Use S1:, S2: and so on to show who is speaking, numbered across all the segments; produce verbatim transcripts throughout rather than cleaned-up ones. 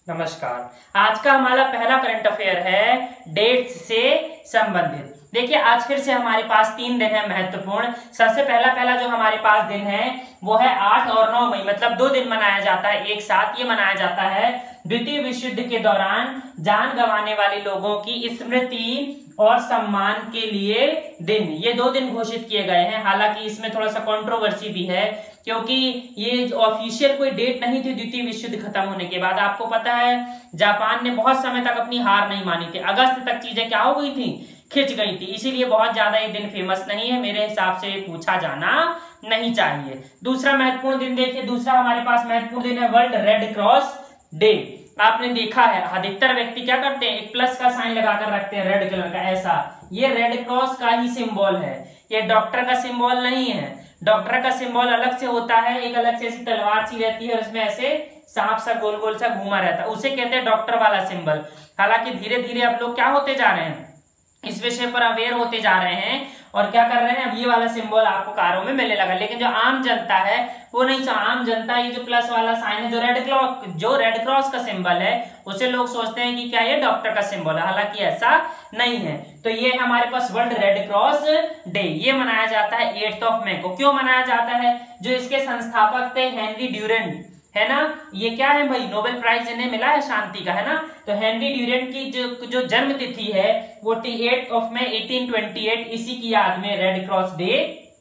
S1: नमस्कार। आज का हमारा पहला करंट अफेयर है डेट्स से संबंधित। देखिए, आज फिर से हमारे पास तीन दिन है महत्वपूर्ण। सबसे पहला पहला जो हमारे पास दिन है वो है आठ और नौ मई, मतलब दो दिन मनाया जाता है एक साथ। ये मनाया जाता है द्वितीय विश्व युद्ध के दौरान जान गंवाने वाले लोगों की स्मृति और सम्मान के लिए दिन। ये दो दिन घोषित किए गए हैं। हालांकि इसमें थोड़ा सा कंट्रोवर्सी भी है, क्योंकि ये ऑफिशियल कोई डेट नहीं थी द्वितीय विश्व युद्ध खत्म होने के बाद। आपको पता है जापान ने बहुत समय तक अपनी हार नहीं मानी थी, अगस्त तक चीजें क्या हो गई थी, खिंच गई थी, इसीलिए बहुत ज्यादा ये दिन फेमस नहीं है। मेरे हिसाब से पूछा जाना नहीं चाहिए। दूसरा महत्वपूर्ण दिन देखिए, दूसरा हमारे पास महत्वपूर्ण दिन है वर्ल्ड रेड क्रॉस डे। आपने देखा है अधिकतर व्यक्ति क्या करते हैं, एक प्लस का साइन लगाकर रखते हैं रेड कलर का, ऐसा। ये रेड क्रॉस का ही सिंबल है, ये डॉक्टर का सिंबल नहीं है। डॉक्टर का सिंबल अलग से होता है, एक अलग से ऐसी तलवार सी रहती है और इसमें ऐसे सांप सा गोल गोल सा घूमा रहता है, उसे कहते हैं डॉक्टर वाला सिंबल। हालांकि धीरे धीरे अब लोग क्या होते जा रहे हैं, इस विषय पर अवेयर होते जा रहे हैं और क्या कर रहे हैं, अब ये वाला सिंबल आपको कारों में मिलने लगा। लेकिन जो आम जनता है वो नहीं, आम जनता ये जो प्लस वाला साइन है, जो रेड क्रॉस जो रेड क्रॉस का सिंबल है, उसे लोग सोचते हैं कि क्या ये डॉक्टर का सिंबल है। हालांकि ऐसा नहीं है। तो ये हमारे पास वर्ल्ड रेड क्रॉस डे, ये मनाया जाता है एट्थ ऑफ मई को। क्यों मनाया जाता है, जो इसके संस्थापक थे हेनरी ड्यूरेंट, है ना, ये क्या है भाई, नोबेल प्राइज इन्हें मिला है शांति का, है ना। तो हेनरी ड्यूरेंट की जो जो जन्म तिथि है वो eighth of May eighteen twenty eight, इसी की याद में रेड क्रॉस डे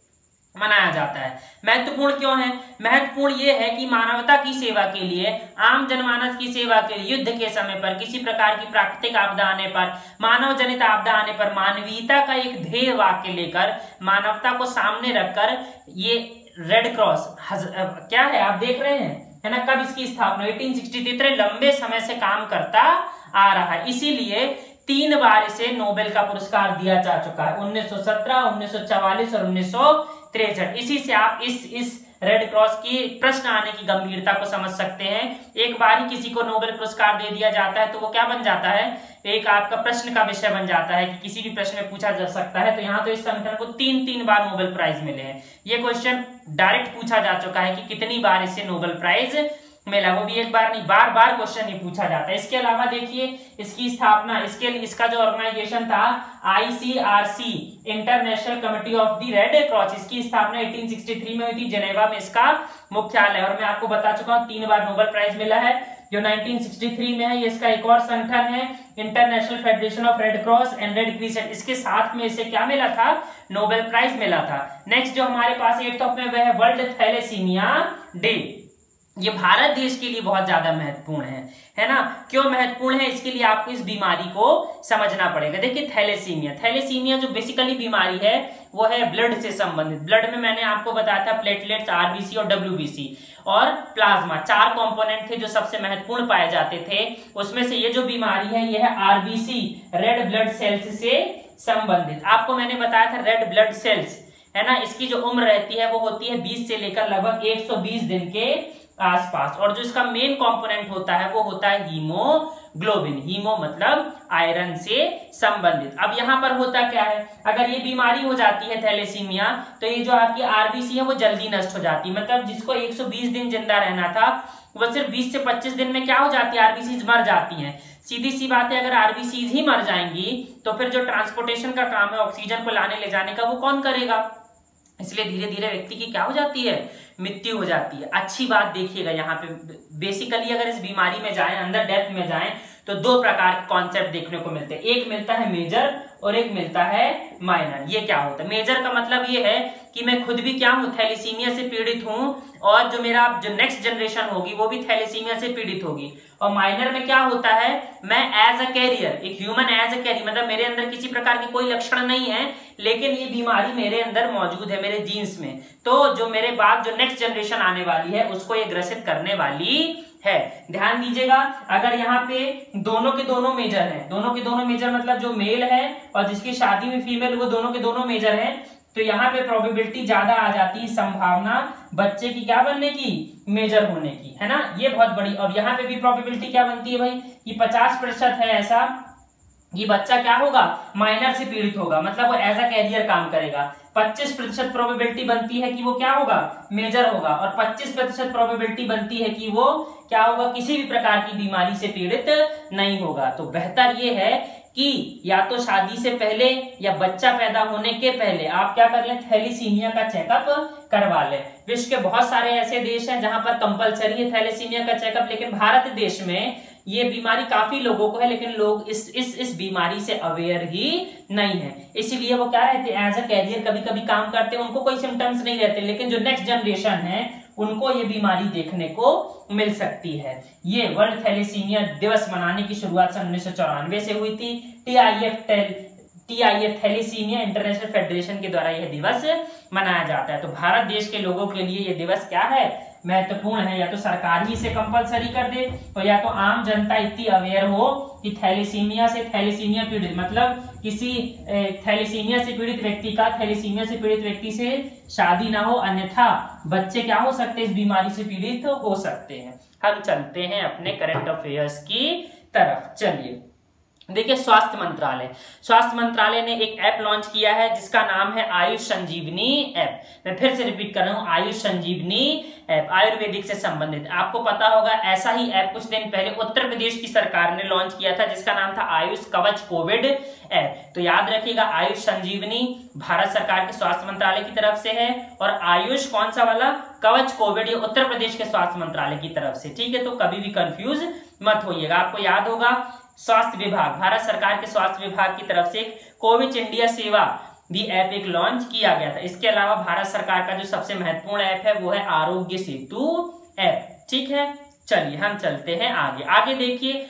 S1: मनाया जाता है। महत्वपूर्ण क्यों है, महत्वपूर्ण ये है कि मानवता की सेवा के लिए, आम जनमानस की सेवा के लिए, युद्ध के समय पर, किसी प्रकार की प्राकृतिक आपदा आने पर, मानव जनित आपदा आने पर, मानवीयता का एक ध्येय वाक्य लेकर, मानवता को सामने रखकर ये रेड क्रॉस क्या है आप देख रहे हैं, है ना। कब इसकी स्थापना, एटीन सिक्सटी थ्री, इतने लंबे समय से काम करता आ रहा है। इसीलिए तीन बार इसे नोबेल का पुरस्कार दिया जा चुका है, उन्नीस सौ सत्रह, उन्नीस सौ चवालीस और उन्नीस सौ तिरसठ। इसी से आप इस इस रेड क्रॉस की प्रश्न आने की गंभीरता को समझ सकते हैं। एक बार ही किसी को नोबेल पुरस्कार दे दिया जाता है तो वो क्या बन जाता है, एक आपका प्रश्न का विषय बन जाता है कि किसी भी प्रश्न में पूछा जा सकता है। तो यहाँ तो इस संगठन को तीन तीन बार नोबेल प्राइज मिले हैं। ये क्वेश्चन डायरेक्ट पूछा जा चुका है कि कितनी बार इसे नोबेल प्राइज मिला, वो भी एक बार नहीं, बार बार क्वेश्चन ये पूछा जाता है। इसके अलावा देखिए इसकी स्थापना, इसके इसका जो ऑर्गेनाइजेशन था I C R C, international committee of the red cross, इसकी स्थापना एटीन सिक्सटी थ्री में हुई थी, जेनेवा में इसका मुख्यालय। और मैं आपको बता चुका हूं तीन बार नोबेल प्राइज मिला है, जो नाइनटीन सिक्सटी थ्री में है। ये इसका एक और संगठन है international federation of red cross and red crescent, इसके साथ में इसे क्या मिला था, नोबेल प्राइज मिला था। नेक्स्ट जो हमारे पास एट्थ ऑफ में वह है वर्ल्ड थैलेसीमिया डे। ये भारत देश के लिए बहुत ज्यादा महत्वपूर्ण है, है ना। क्यों महत्वपूर्ण है, इसके लिए आपको इस बीमारी को समझना पड़ेगा। देखिए थैलेसीमिया, थैलेसीमिया जो बेसिकली बीमारी है वो है ब्लड से संबंधित। ब्लड में मैंने आपको बताया था प्लेटलेट्स, आरबीसी और डब्ल्यूबीसी और प्लाज्मा, चार कंपोनेंट थे जो सबसे महत्वपूर्ण पाए जाते थे। उसमें से ये जो बीमारी है ये है आरबीसी, रेड ब्लड सेल्स से संबंधित। आपको मैंने बताया था रेड ब्लड सेल्स, है ना, इसकी जो उम्र रहती है वो होती है बीस से लेकर लगभग एक सौ बीस दिन के आसपास। और जो इसका मेन कंपोनेंट होता है वो होता है हीमोग्लोबिन। हीमो मतलब आयरन से संबंधित। अब यहाँ पर होता क्या है, अगर ये बीमारी हो जाती है थैलेसीमिया, तो ये जो आपकी आरबीसी है वो जल्दी नष्ट हो जाती है। मतलब जिसको एक सौ बीस दिन जिंदा रहना था वो सिर्फ बीस से पच्चीस दिन में क्या हो जाती है, आरबीसीज मर जाती हैं। सीधी सी बात है, अगर आरबीसीज ही मर जाएंगी तो फिर जो ट्रांसपोर्टेशन का काम है, ऑक्सीजन को लाने ले जाने का, वो कौन करेगा। इसलिए धीरे धीरे व्यक्ति की क्या हो जाती है, मृत्यु हो जाती है। अच्छी बात देखिएगा यहाँ पे, बेसिकली अगर इस बीमारी में जाएं, अंदर डेथ में जाएं, तो दो प्रकार के कॉन्सेप्ट देखने को मिलते हैं। एक मिलता है मेजर और एक मिलता है माइनर। ये क्या होता है, मेजर का मतलब ये है कि मैं खुद भी क्या हूं, थैलेसीमिया से पीड़ित हूं और जो मेरा जो नेक्स्ट जनरेशन होगी वो भी थैलेसीमिया से पीड़ित होगी। और माइनर में क्या होता है, मैं एज अ कैरियर, एक ह्यूमन एज अ कैरियर, मतलब मेरे अंदर किसी प्रकार की कोई लक्षण नहीं है लेकिन ये बीमारी मेरे अंदर मौजूद है, मेरे जीन्स में। तो जो मेरे बाद जो नेक्स्ट जनरेशन आने वाली है उसको ये ग्रसित करने वाली है। ध्यान दीजिएगा, अगर यहाँ पे दोनों के दोनों मेजर हैं, दोनों के दोनों मेजर मतलब जो मेल है और जिसकी शादी हुई फीमेल, वो दोनों के दोनों मेजर हैं, तो यहाँ पे प्रोबेबिलिटी ज्यादा आ जाती है, संभावना बच्चे की क्या बनने की, मेजर होने की, है ना। ये बहुत बड़ी। और यहाँ पे भी प्रोबेबिलिटी क्या बनती है भाई, कि पचास प्रतिशत है ऐसा ये बच्चा क्या होगा, माइनर से पीड़ित होगा, मतलब वो एज अ कैरियर काम करेगा। पच्चीस प्रतिशत प्रोबेबिलिटी बनती है कि वो क्या होगा, मेजर होगा, और पच्चीस प्रतिशत प्रोबेबिलिटी बनती है कि वो क्या होगा, किसी भी प्रकार की बीमारी से पीड़ित नहीं होगा। तो बेहतर ये है कि या तो शादी से पहले या बच्चा पैदा होने के पहले आप क्या कर लें, थैलेसीमिया का चेकअप करवा लें। विश्व के बहुत सारे ऐसे देश हैं जहां पर कंपलसरी है थैलेसीमिया का चेकअप, लेकिन भारत देश में ये बीमारी काफी लोगों को है, लेकिन लोग इस इस इस बीमारी से अवेयर ही नहीं है। इसीलिए वो क्या रहते हैं, एज अ कैरियर कभी कभी काम करते हैं, उनको कोई सिम्टम्स नहीं रहते, लेकिन जो नेक्स्ट जनरेशन है उनको ये बीमारी देखने को मिल सकती है। ये वर्ल्ड थैलेसीमिया दिवस मनाने की शुरुआत सन उन्नीस सौ चौरानवे से हुई थी। TIF TIF thalassemia international federation के द्वारा यह दिवस मनाया जाता है। तो भारत देश के लोगों के लिए यह दिवस क्या है, महत्वपूर्ण है। या तो सरकार ही इसे कंपलसरी कर दे और या तो आम जनता इतनी अवेयर हो कि थैलेसीमिया से थैलेसीमिया पीड़ित मतलब किसी थैलेसीमिया से पीड़ित व्यक्ति का थैलेसीमिया से पीड़ित व्यक्ति से शादी ना हो, अन्यथा बच्चे क्या हो सकते हैं, इस बीमारी से पीड़ित हो सकते हैं। हम चलते हैं अपने करंट अफेयर्स की तरफ। चलिए देखिए, स्वास्थ्य मंत्रालय स्वास्थ्य मंत्रालय ने एक ऐप लॉन्च किया है जिसका नाम है आयुष संजीवनी ऐप। मैं फिर से रिपीट कर रहा हूं, आयुष संजीवनी ऐप, आयुर्वेदिक से संबंधित। आपको पता होगा ऐसा ही ऐप कुछ दिन पहले उत्तर प्रदेश की सरकार ने लॉन्च किया था जिसका नाम था आयुष कवच कोविड ऐप। तो याद रखिएगा, आयुष संजीवनी भारत सरकार के स्वास्थ्य मंत्रालय की तरफ से है और आयुष कौन सा वाला, कवच कोविड, ये उत्तर प्रदेश के स्वास्थ्य मंत्रालय की तरफ से। ठीक है, तो कभी भी कंफ्यूज मत होइएगा। आपको याद होगा स्वास्थ्य विभाग, भारत सरकार के स्वास्थ्य विभाग की तरफ से कोविड इंडिया सेवा भी ऐप एक लॉन्च किया गया था। इसके अलावा भारत सरकार का जो सबसे महत्वपूर्ण ऐप है वो है आरोग्य सेतु ऐप। ठीक है, चलिए हम चलते हैं आगे। आगे देखिए,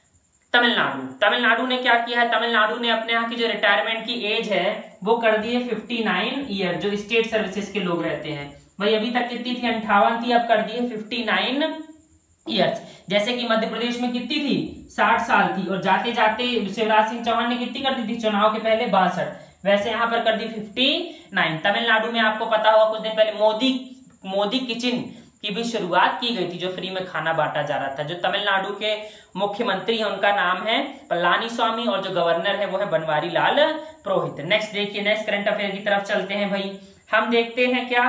S1: तमिलनाडु तमिलनाडु ने क्या किया है, तमिलनाडु ने अपने यहाँ की जो रिटायरमेंट की एज है वो कर दी है फिफ्टी नाइन ईयर, जो स्टेट सर्विसेज के लोग रहते हैं। भाई अभी तक कितनी थी, अंठावन थी, अब कर दी है फिफ्टी नाइन ईयर्स। जैसे कि मध्य प्रदेश में कितनी थी, साठ साल थी, और जाते जाते शिवराज सिंह चौहान ने कितनी कर दी थी चुनाव के पहले, बासठ, वैसे यहाँ पर कर दी फिफ्टी नाइन। तमिलनाडु में आपको पता होगा कुछ दिन पहले मोदी मोदी किचन की भी शुरुआत की गई थी, जो फ्री में खाना बांटा जा रहा था। जो तमिलनाडु के मुख्यमंत्री हैं उनका नाम है पलानी स्वामी और जो गवर्नर है वो है बनवारी लाल पुरोहित। नेक्स्ट देखिए, नेक्स्ट करंट अफेयर की तरफ चलते हैं। भाई हम देखते हैं क्या,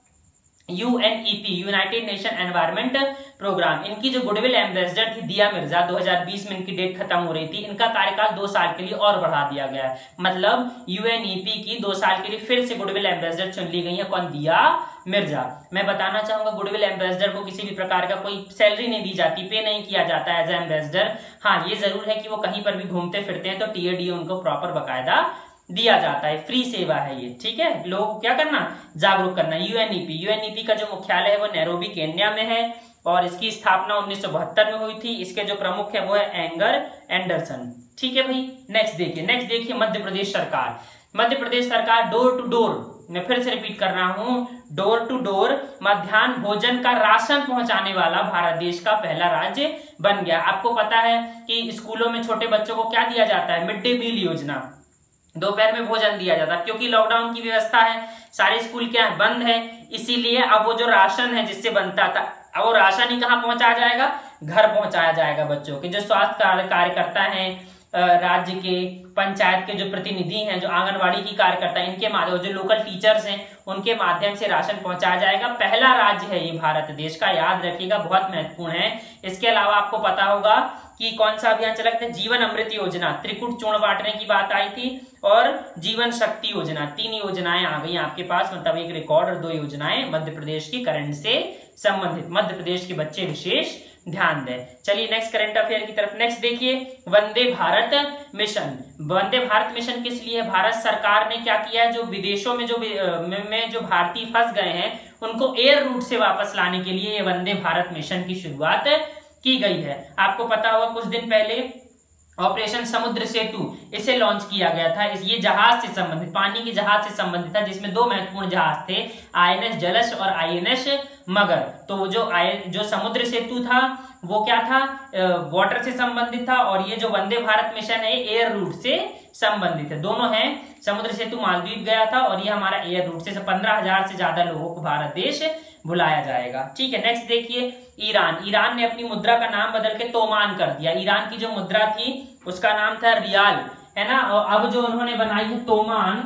S1: UNEP united nation environment programme, इनकी जो गुडविल एम्बेसडर थी दिया मिर्जा, दो हज़ार बीस में इनकी डेट खत्म हो रही थी, इनका कार्यकाल दो साल के लिए और बढ़ा दिया गया है। मतलब यूएनईपी की दो साल के लिए फिर से गुडविल एम्बेसडर चुन ली गई है। कौन, दिया मिर्जा। मैं बताना चाहूंगा गुडविल एम्बेसडर को किसी भी प्रकार का कोई सैलरी नहीं दी जाती, पे नहीं किया जाता एज ए एम्बेसडर। हाँ, ये जरूर है कि वो कहीं पर भी घूमते फिरते हैं तो टीएडीए उनको प्रॉपर बकायदा दिया जाता है, फ्री सेवा है ये। ठीक है, लोगों को क्या करना, जागरूक करना। यूएनईपी यूएनईपी का जो मुख्यालय है वो नैरोबी केन्या में है और इसकी स्थापना उन्नीस सौ बहत्तर में हुई थी। इसके जो प्रमुख है वो है एंगर एंडरसन। ठीक है भाई, नेक्स्ट देखिए, नेक्स्ट देखिए मध्य प्रदेश सरकार। मध्य प्रदेश सरकार डोर टू डोर, मैं फिर से रिपीट कर रहा हूं, डोर टू डोर मध्याह्न भोजन का राशन पहुंचाने वाला भारत देश का पहला राज्य बन गया। आपको पता है कि स्कूलों में छोटे बच्चों को क्या दिया जाता है, मिड डे मील योजना, दोपहर में भोजन दिया जाता है। क्योंकि लॉकडाउन की व्यवस्था है, सारे स्कूल क्या है, बंद है, इसीलिए अब वो जो राशन है जिससे बनता था, अब वो राशन ही कहाँ पहुंचाया जाएगा, घर पहुंचाया जाएगा बच्चों के। जो स्वास्थ्य कार्यकर्ता हैं, राज्य के पंचायत के जो प्रतिनिधि हैं, जो आंगनवाड़ी की कार्यकर्ता, इनके माध्यम, जो लोकल टीचर्स हैं, उनके माध्यम से राशन पहुंचाया जाएगा। पहला राज्य है ये भारत देश का, याद रखिएगा, बहुत महत्वपूर्ण है। इसके अलावा आपको पता होगा कि कौन सा अभियान चला था, जीवन अमृत योजना, त्रिकुट चूर्ण बांटने की बात आई थी, और जीवन शक्ति योजना, तीन योजनाएं आ गई आपके पास, मतलब एक रिकॉर्ड और दो योजनाएं मध्य प्रदेश की करंट से संबंधित। मध्य प्रदेश के बच्चे विशेष ध्यान दें। चलिए नेक्स्ट करंट अफेयर की तरफ। नेक्स्ट देखिए, वंदे भारत मिशन। वंदे भारत मिशन किस लिए, भारत सरकार ने क्या किया है, जो विदेशों में जो में जो भारतीय फंस गए हैं उनको एयर रूट से वापस लाने के लिए ये वंदे भारत मिशन की शुरुआत की गई है। आपको पता होगा कुछ दिन पहले ऑपरेशन समुद्र सेतु इसे लॉन्च किया गया था। इस ये जहाज से संबंधित, पानी के जहाज से संबंधित था, जिसमें दो महत्वपूर्ण जहाज थे, आईएनएस जलश और आईएनएस मगर। तो जो आई जो समुद्र सेतु था वो क्या था, वाटर से संबंधित था, और ये जो वंदे भारत मिशन है एयर रूट से संबंधित है। दोनों हैं, समुद्र सेतु मालदीव गया था और ये हमारा एयर रूट से पंद्रह हजार से ज्यादा लोगों को भारत देश बुलाया जाएगा। ठीक है, नेक्स्ट देखिए, ईरान। ईरान ने अपनी मुद्रा का नाम बदल के तोमान कर दिया। ईरान की जो मुद्रा थी उसका नाम था रियाल, है ना, और अब जो उन्होंने बनाई है तोमान,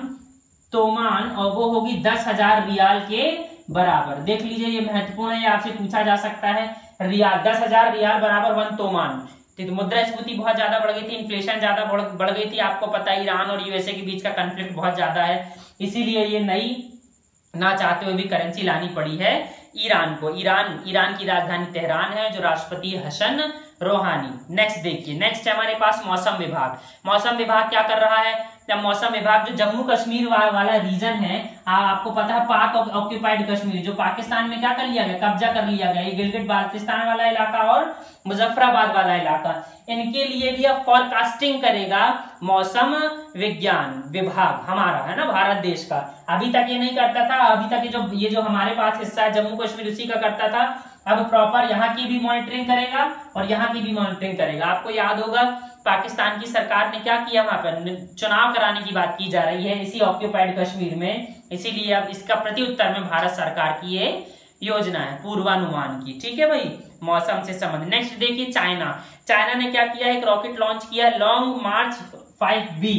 S1: तोमान और वो होगी दस हजार रियाल के बराबर। देख लीजिए, ये महत्वपूर्ण है, आपसे पूछा जा सकता है। रियाल, दस हजार रियाल बराबर वन तोमान। तो मुद्रास्फीति बहुत ज्यादा बढ़ गई थी, इन्फ्लेशन ज्यादा बढ़ गई थी। आपको पता है ईरान और यूएसए के बीच का कॉन्फ्लिक्ट बहुत ज्यादा है, इसीलिए ये नई ना चाहते हुए भी करेंसी लानी पड़ी है ईरान को। ईरान ईरान की राजधानी तेहरान है, जो राष्ट्रपति हसन रोहानी। नेक्स्ट देखिए, नेक्स्ट है हमारे पास मौसम विभाग। मौसम विभाग क्या कर रहा है? जब मौसम विभाग जो जम्मू कश्मीर वा, वाला रीजन है, आ, आपको पता है पाक ऑक्यूपाइड कश्मीर, जो पाकिस्तान में क्या कर लिया गया, कब्जा कर लिया गया, ये गिलगिट बाल्टिस्तान वाला इलाका और मुजफ्फराबाद वाला इलाका, इनके लिए भी अब फॉरकास्टिंग करेगा मौसम विज्ञान विभाग हमारा, है ना, भारत देश का। अभी तक ये नहीं करता था, अभी तक ये जो ये जो हमारे पास हिस्सा है जम्मू कश्मीर, उसी का करता था। अब प्रॉपर यहाँ की भी मॉनिटरिंग करेगा और यहाँ की भी मॉनिटरिंग करेगा। आपको याद होगा पाकिस्तान की सरकार ने क्या किया, वहां पर चुनाव कराने की बात की जा रही है इसी ऑक्यूपाइड कश्मीर में, इसीलिए अब इसका प्रत्युत्तर में भारत सरकार की ये योजना है पूर्वानुमान की। ठीक है भाई, मौसम से संबंधित। नेक्स्ट देखिए चाइना। चाइना ने क्या किया, एक रॉकेट लॉन्च किया, long march five B,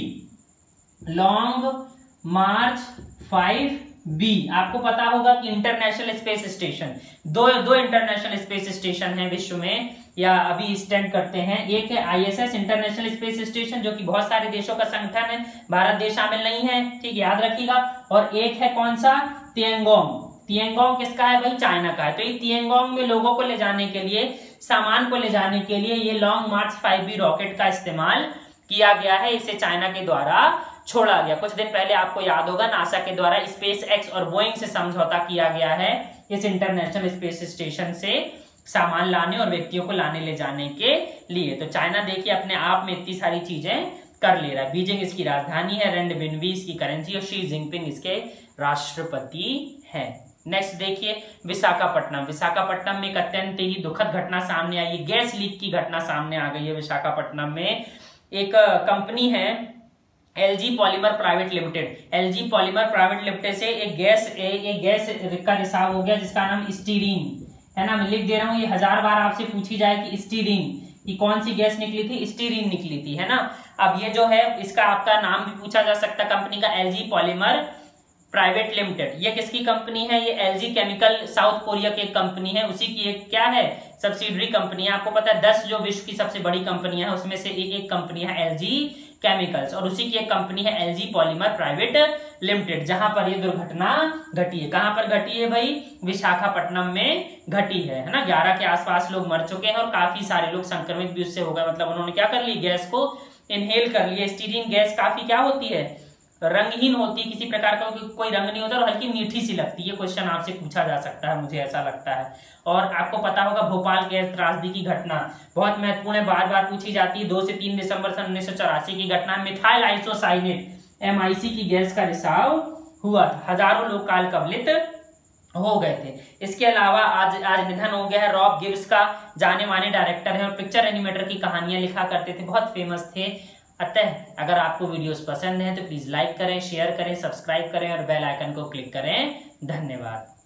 S1: long march five B. आपको पता होगा कि इंटरनेशनल स्पेस स्टेशन, दो दो इंटरनेशनल स्पेस स्टेशन हैं विश्व में या अभी स्टैंड करते हैं। एक है आईएसएस इंटरनेशनल स्पेस स्टेशन, जो कि बहुत सारे देशों का संगठन है, भारत देश शामिल नहीं है, ठीक, याद रखिएगा। और एक है कौन सा, तिएंगोंग। तिएंगोंग किसका है भाई, चाइना का है। तो ये तिएंगोंग में लोगों को ले जाने के लिए, सामान को ले जाने के लिए ये long march five B rocket का इस्तेमाल किया गया है। इसे चाइना के द्वारा छोड़ा गया। कुछ दिन पहले आपको याद होगा नासा के द्वारा स्पेस एक्स और बोइंग से समझौता किया गया है इस इंटरनेशनल स्पेस स्टेशन से सामान लाने और व्यक्तियों को लाने ले जाने के लिए। तो चाइना देखिए अपने आप में इतनी सारी चीजें कर ले रहा है। बीजिंग इसकी राजधानी है, रेंडबिन्बी इसकी करेंसी और शी जिनपिंग इसके राष्ट्रपति है। नेक्स्ट देखिए विशाखापट्टनम। विशाखापट्टनम में एक अत्यंत ही दुखद घटना सामने आई है, गैस लीक की घटना सामने आ गई है। विशाखापट्टनम में एक कंपनी है LG polymer private limited, LG polymer private limited से एक गैस एक, एक गैस का रिसाव हो गया जिसका नाम स्टीरीन है ना। मैं लिख दे रहा हूं, ये हजार बार आपसे पूछी जाए कि स्टीरीन की कौन सी गैस निकली थी, स्टीरीन निकली थी, है ना। अब ये जो है इसका आपका नाम भी पूछा जा सकता है कंपनी का, एलजी पॉलीमर प्राइवेट लिमिटेड। ये किसकी कंपनी है, ये एलजी केमिकल साउथ कोरिया की एक कंपनी है, उसी की एक क्या है सब्सिडरी कंपनी है। आपको पता है दस जो विश्व की सबसे बड़ी कंपनियां हैं उसमें से एक एक कंपनी है एलजी केमिकल्स और उसी की एक कंपनी है एलजी पॉलीमर प्राइवेट लिमिटेड, जहां पर ये दुर्घटना घटी है। कहां पर घटी है भाई, विशाखापट्टनम में घटी है, है ना। ग्यारह के आसपास लोग मर चुके हैं और काफी सारे लोग संक्रमित भी उससे हो गए, मतलब उन्होंने क्या कर ली, गैस को इनहेल कर लिया। स्टीरीन गैस काफी क्या होती है, रंगहीन होती है, किसी प्रकार का कोई रंग नहीं होता और हल्की मीठी सी लगती है। ये क्वेश्चन आपसे पूछा जा सकता है, मुझे ऐसा लगता है। और आपको पता होगा भोपाल गैस त्रासदी की घटना बहुत महत्वपूर्ण है, बार बार पूछी जाती है। दो से तीन दिसंबर सन उन्नीस सौ चौरासी की घटना, मिथाइल आइसोसाइनेट एमआईसी की गैस का रिसाव हुआ था, हजारों लोग काल कवलित हो गए थे। इसके अलावा आज आज निधन हो गया है रॉब गिब्स का, जाने माने डायरेक्टर है और पिक्चर एनिमेटर की कहानियां लिखा करते थे, बहुत फेमस थे। अतः अगर आपको वीडियोस पसंद है तो प्लीज लाइक करें, शेयर करें, सब्सक्राइब करें और बेल आइकन को क्लिक करें। धन्यवाद।